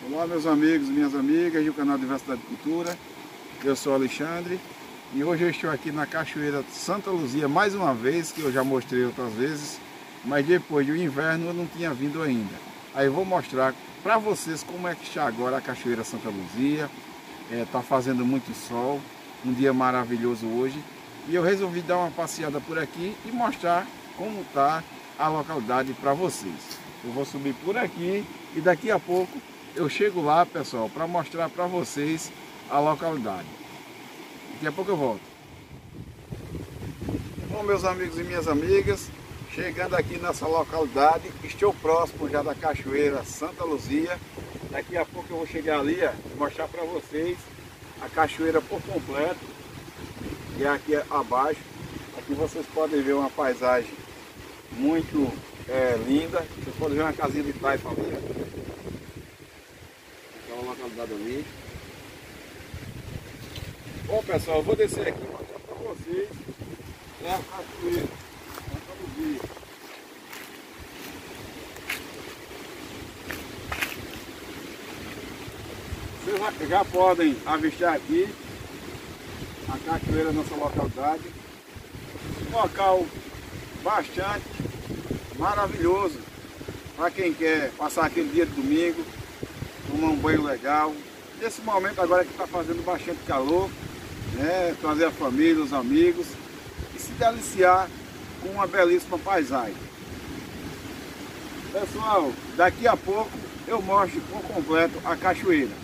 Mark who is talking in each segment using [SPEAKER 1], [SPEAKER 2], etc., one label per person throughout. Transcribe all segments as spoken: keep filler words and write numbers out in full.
[SPEAKER 1] Olá meus amigos e minhas amigas do canal Diversidade de Cultura. Eu sou Alexandre e hoje eu estou aqui na Cachoeira Santa Luzia mais uma vez, que eu já mostrei outras vezes, mas depois do inverno eu não tinha vindo ainda. Aí eu vou mostrar para vocês como é que está agora a Cachoeira Santa Luzia. Está é, fazendo muito sol, um dia maravilhoso hoje, e eu resolvi dar uma passeada por aqui e mostrar como está a localidade para vocês. Eu vou subir por aqui e daqui a pouco eu chego lá, pessoal, para mostrar para vocês a localidade. Daqui a pouco eu volto. Bom, meus amigos e minhas amigas, chegando aqui nessa localidade, estou próximo já da Cachoeira Santa Luzia. Daqui a pouco eu vou chegar ali e mostrar para vocês a cachoeira por completo. E aqui abaixo, aqui vocês podem ver uma paisagem muito é, linda. Vocês podem ver uma casinha de taipa ali. Aquela localidade ali. Bom, pessoal, eu vou descer aqui e mostrar para vocês é a cachoeira Santa Luzia. Vocês já podem avistar aqui a cachoeira nessa localidade. Um local bastante maravilhoso para quem quer passar aquele dia de domingo, tomar um banho legal. Nesse momento agora que está fazendo bastante calor, né, trazer a família, os amigos e se deliciar com uma belíssima paisagem. Pessoal, daqui a pouco eu mostro por completo a cachoeira.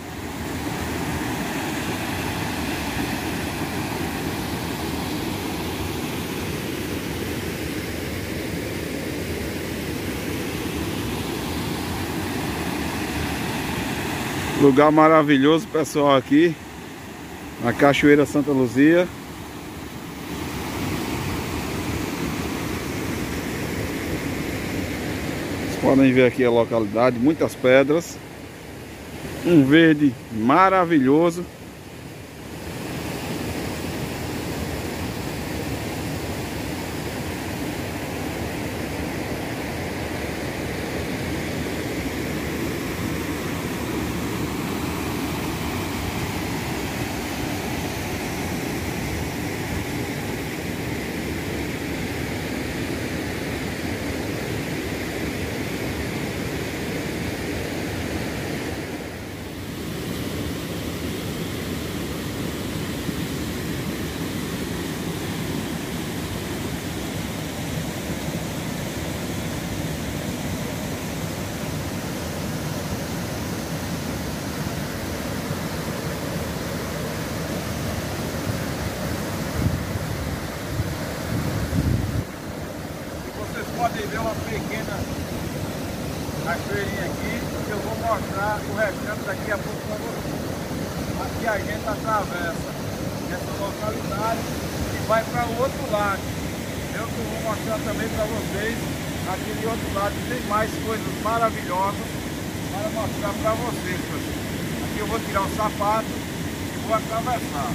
[SPEAKER 1] Lugar maravilhoso, pessoal, aqui na Cachoeira Santa Luzia. Vocês podem ver aqui a localidade, muitas pedras, um verde maravilhoso. Podem ver uma pequena cachoeirinha aqui, que eu vou mostrar o restante daqui a pouco para vocês. Aqui a gente atravessa essa localidade e vai para o outro lado. Eu que vou mostrar também para vocês, aquele outro lado tem mais coisas maravilhosas para mostrar para vocês, pessoal. Aqui eu vou tirar o sapato e vou atravessar.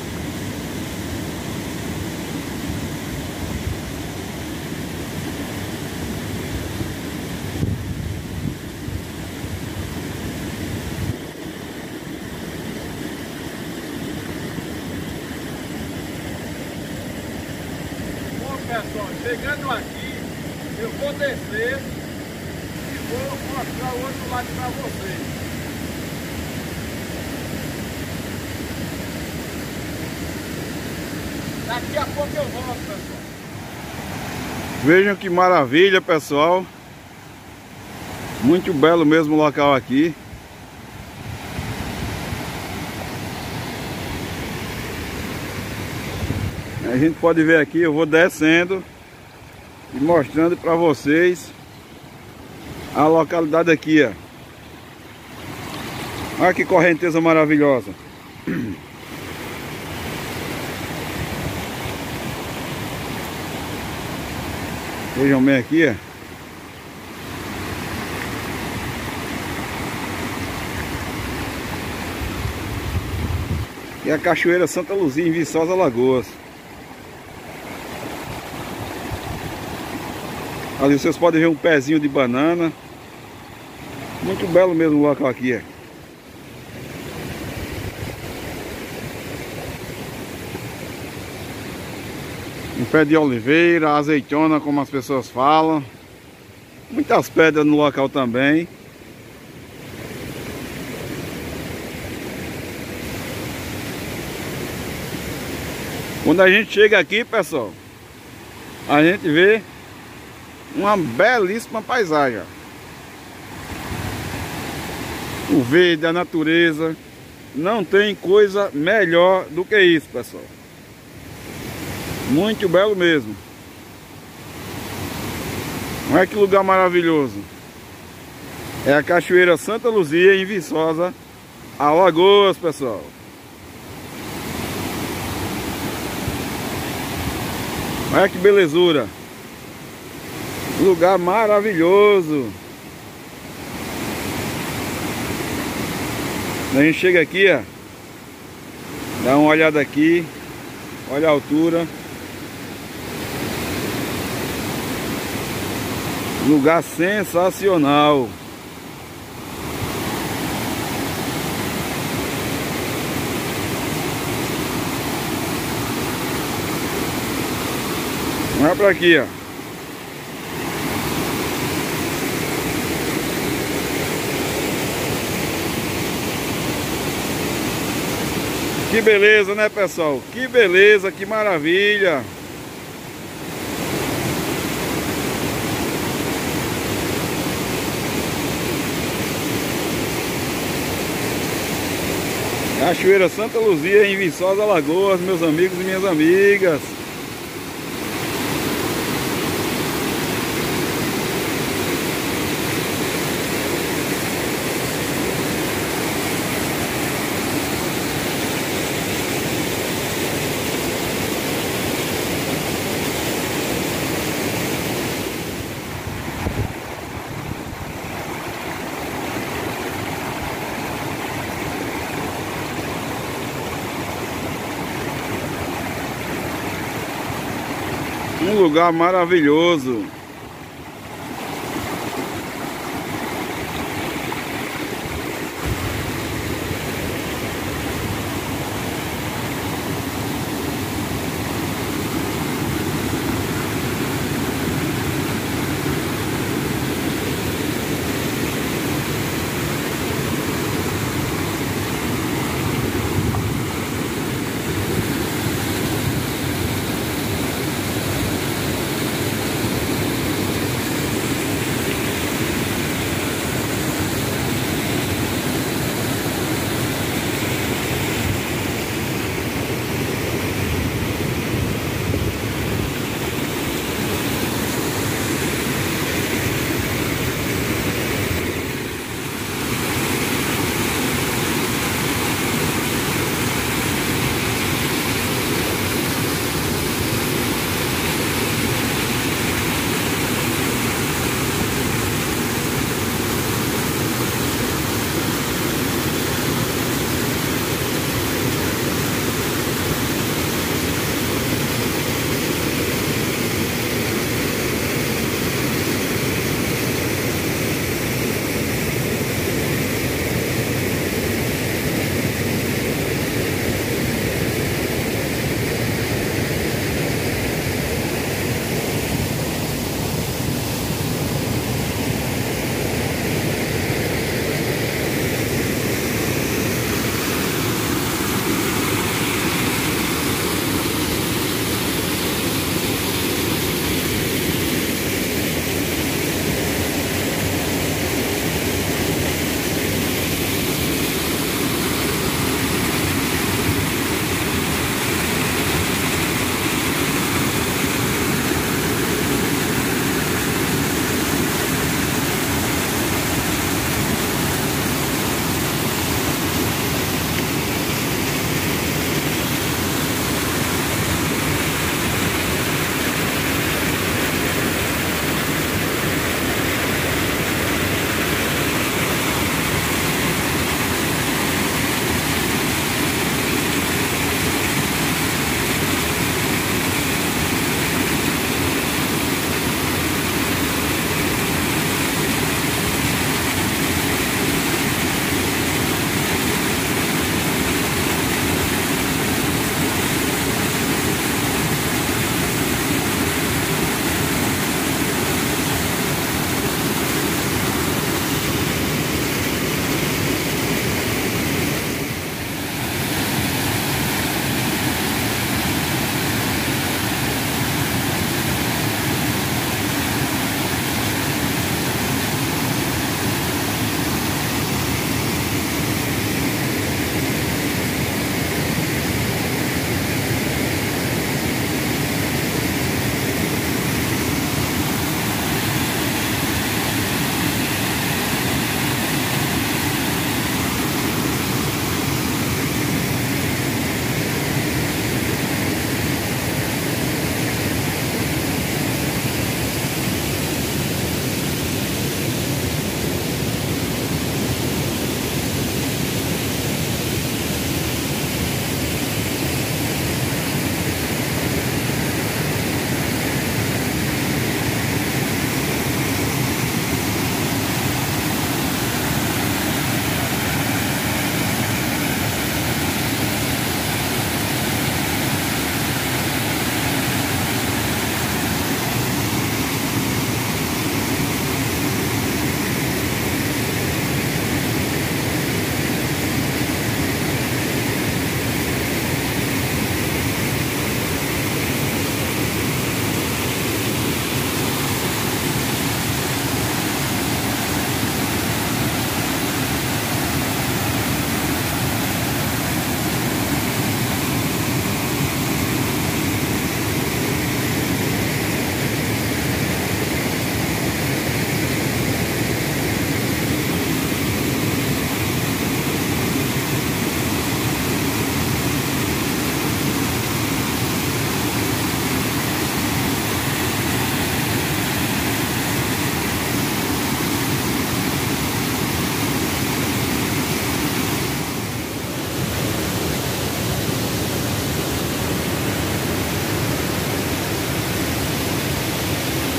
[SPEAKER 1] Pessoal, chegando aqui, eu vou descer e vou mostrar o outro lado para vocês. Daqui a pouco eu volto, pessoal. Vejam que maravilha, pessoal. Muito belo mesmo o local aqui. A gente pode ver aqui, eu vou descendo e mostrando para vocês a localidade aqui, ó. Olha que correnteza maravilhosa. Vejam bem aqui, ó. E a Cachoeira Santa Luzia, em Viçosa, Alagoas. Ali vocês podem ver um pezinho de banana. Muito belo mesmo o local aqui, é. Um pé de oliveira, azeitona, como as pessoas falam. Muitas pedras no local também. Quando a gente chega aqui, pessoal, a gente vê uma belíssima paisagem. O verde, a natureza. Não tem coisa melhor do que isso, pessoal. Muito belo mesmo. Olha que lugar maravilhoso. É a Cachoeira Santa Luzia, em Viçosa, Alagoas, pessoal. Olha que belezura. Lugar maravilhoso. A gente chega aqui, ó. Dá uma olhada aqui. Olha a altura. Lugar sensacional. Olha pra aqui, ó. Que beleza, né, pessoal? Que beleza, que maravilha. Cachoeira Santa Luzia, em Viçosa, Alagoas, meus amigos e minhas amigas. Um lugar maravilhoso.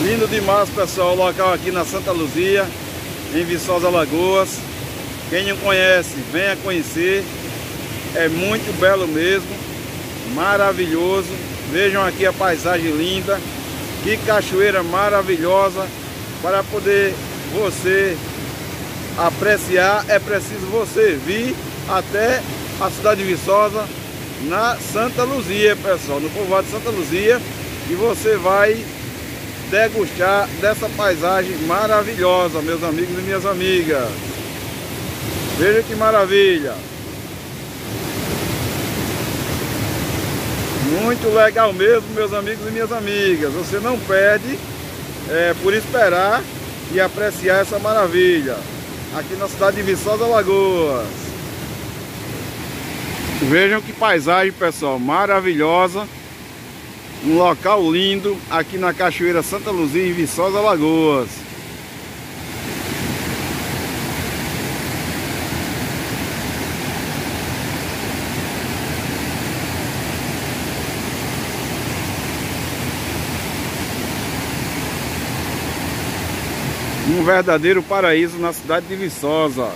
[SPEAKER 1] Lindo demais, pessoal, o local aqui na Santa Luzia, em Viçosa, Alagoas. Quem não conhece, venha conhecer. É muito belo mesmo, maravilhoso. Vejam aqui a paisagem linda. Que cachoeira maravilhosa. Para poder você apreciar, é preciso você vir até a cidade de Viçosa, na Santa Luzia, pessoal, no povoado de Santa Luzia, e você vai degustar dessa paisagem maravilhosa, meus amigos e minhas amigas. Veja que maravilha! Muito legal mesmo, meus amigos e minhas amigas. Você não perde é, por esperar e apreciar essa maravilha aqui na cidade de Viçosa, Alagoas. Vejam que paisagem, pessoal, maravilhosa. Um local lindo aqui na Cachoeira Santa Luzia, em Viçosa, Alagoas. Um verdadeiro paraíso na cidade de Viçosa.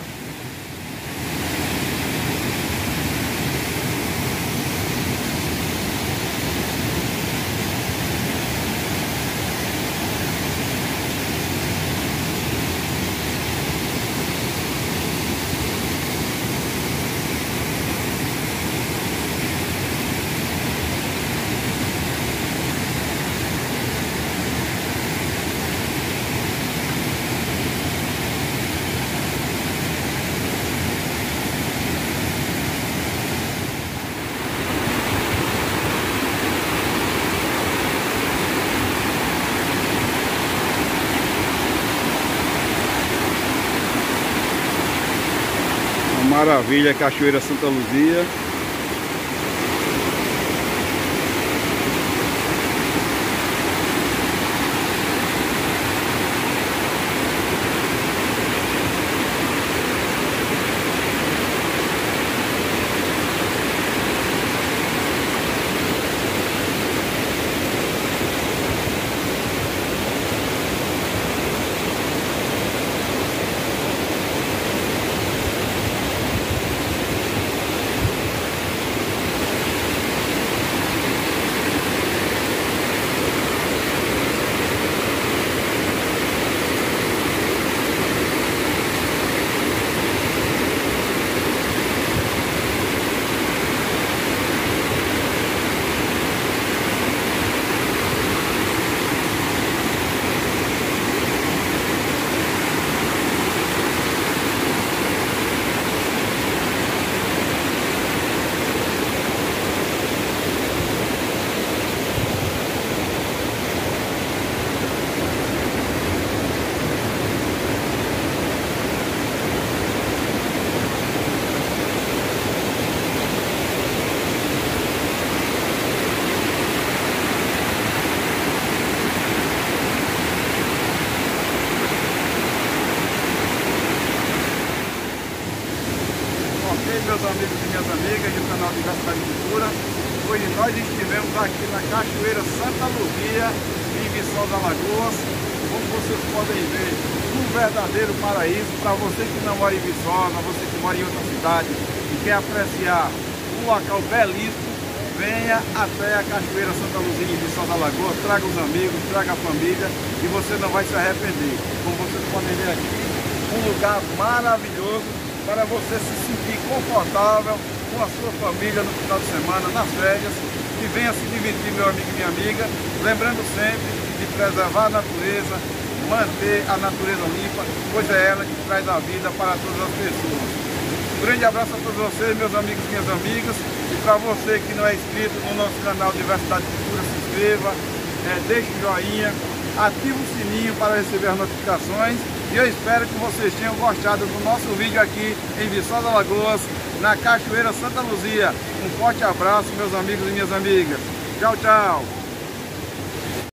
[SPEAKER 1] Maravilha, Cachoeira Santa Luzia. Meus amigos e minhas amigas do canal Diversidade de Cultura, hoje nós estivemos aqui na Cachoeira Santa Luzia, em Viçosa, Alagoas. Como vocês podem ver, um verdadeiro paraíso. Para você que não mora em Viçosa, você que mora em outra cidade e quer apreciar um local belíssimo, venha até a Cachoeira Santa Luzia, em Viçosa, Alagoas. Traga os amigos, traga a família e você não vai se arrepender. Como vocês podem ver aqui, um lugar maravilhoso para você se sentir confortável com a sua família no final de semana, nas férias, e venha se divertir, meu amigo e minha amiga, lembrando sempre de preservar a natureza, manter a natureza limpa, pois é ela que traz a vida para todas as pessoas. Um grande abraço a todos vocês, meus amigos e minhas amigas, e para você que não é inscrito no nosso canal Diversidade de Cultura, se inscreva, é, deixe o joinha, ative o sininho para receber as notificações. E eu espero que vocês tenham gostado do nosso vídeo aqui em Viçosa, Alagoas, na Cachoeira Santa Luzia. Um forte abraço, meus amigos e minhas amigas. Tchau, tchau!